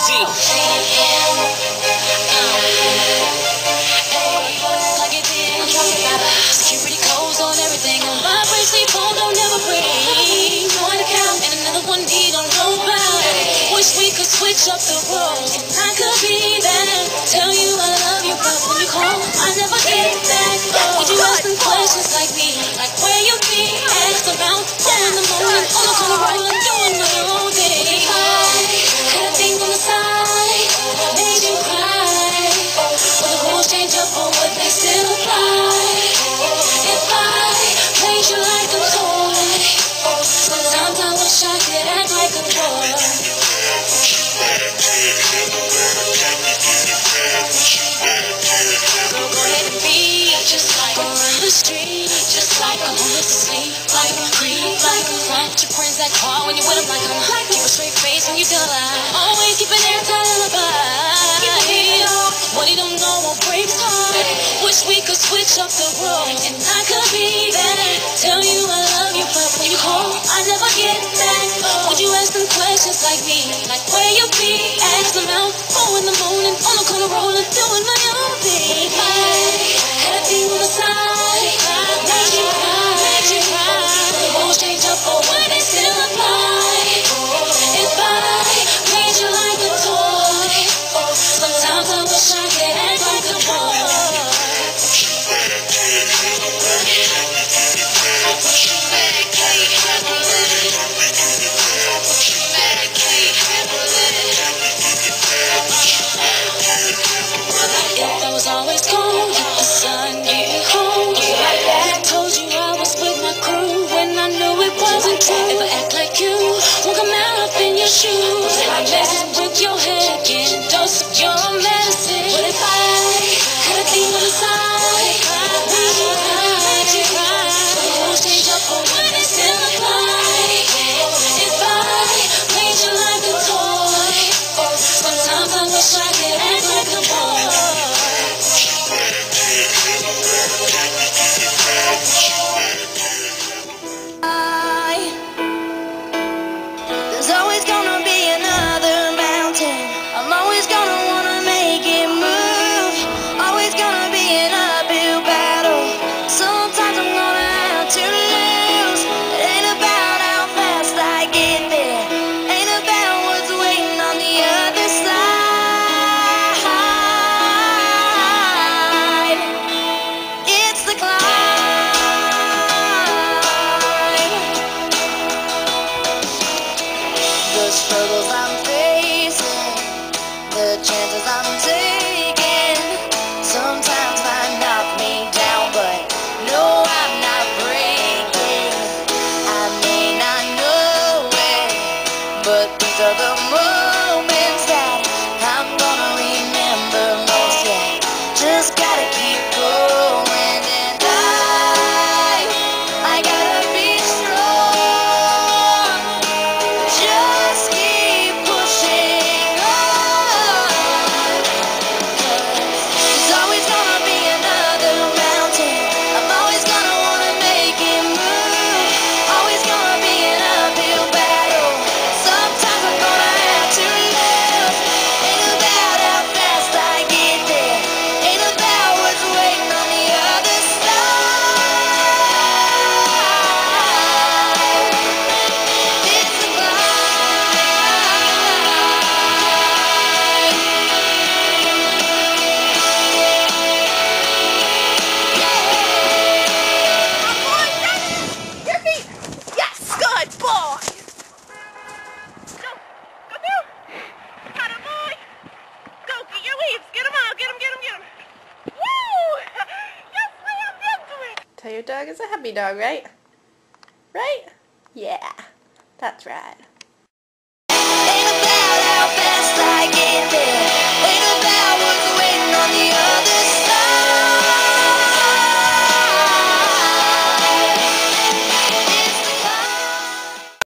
Security codes on everything. On my bracelet, phone don't never break. One account and another one need on nobody. Wish we could switch up the roles. And I could be there, tell you I love you, but when you call, I never get back. Would you ask them questions like me? Like where you be? Ask about in the morning. On the corner rolling, doing my own thing. Had a thing on the side, made you cry. Will the rules change up or would they still apply? If I played you like a toy, sometimes I wish I could act like a boy. Go ahead and be just like I'm on the street, just like I'm on the sleep, like I'm creep, like I'm front. Your friends that call when you're with them, like I'm keep a straight face when you tell a lie. Always keep an airtight alibi. What he don't know won't break his heart. Wish we could switch up the roles and I could be there, tell you I love you, but when you call, I never get back. Would you ask them questions like me? Like where you be? Ask them out, 4 in the morning, on the corner rolling, doing my own thing. I had a thing on the side, made you cry. The rules change up, but when they still apply. If I played you like a toy, sometimes I wish I could act like a boy. If I was always gone, let the sun get home. I told you I was with my crew when I knew it wasn't true. If I act like you, won't come out up in your shoes. I mess with your head, get a dose of your medicine. But if I had a thing on the side, made you cry. The rules change up, but when they still apply. If I played you like a toy, sometimes I wish I could act like a boy. There's always gonna be another mountain. I'm always gonna wanna make it move. Always gonna be an uphill battle. Sometimes I'm gonna have to lose. It ain't about how fast I get there. Ain't about what's waiting on the other side. It's the climb. The struggles I'm facing, the chances I'm taking, sometimes might knock me down, but no, I'm not breaking. I may not know it, but these are the moments that I'm gonna remember most. Yeah, just gotta keep going, and I gotta be strong. Just keep pushing on. There's always gonna be another mountain. I'm always gonna wanna make it move. Always gonna be an uphill battle. Sometimes I'm gonna have to lose. Ain't about how fast I get there. Ain't about what's waiting on the other side. It's the Your feet! Yes! Good boy! Go! Go through! Got him, boy! Go, get your leaves! Get him out! Get him, get him, get him! Woo! Yes, ma'am! Into it! Tell your dog is a happy dog, right? Right? Yeah, that's right. Ain't about how fast I get there.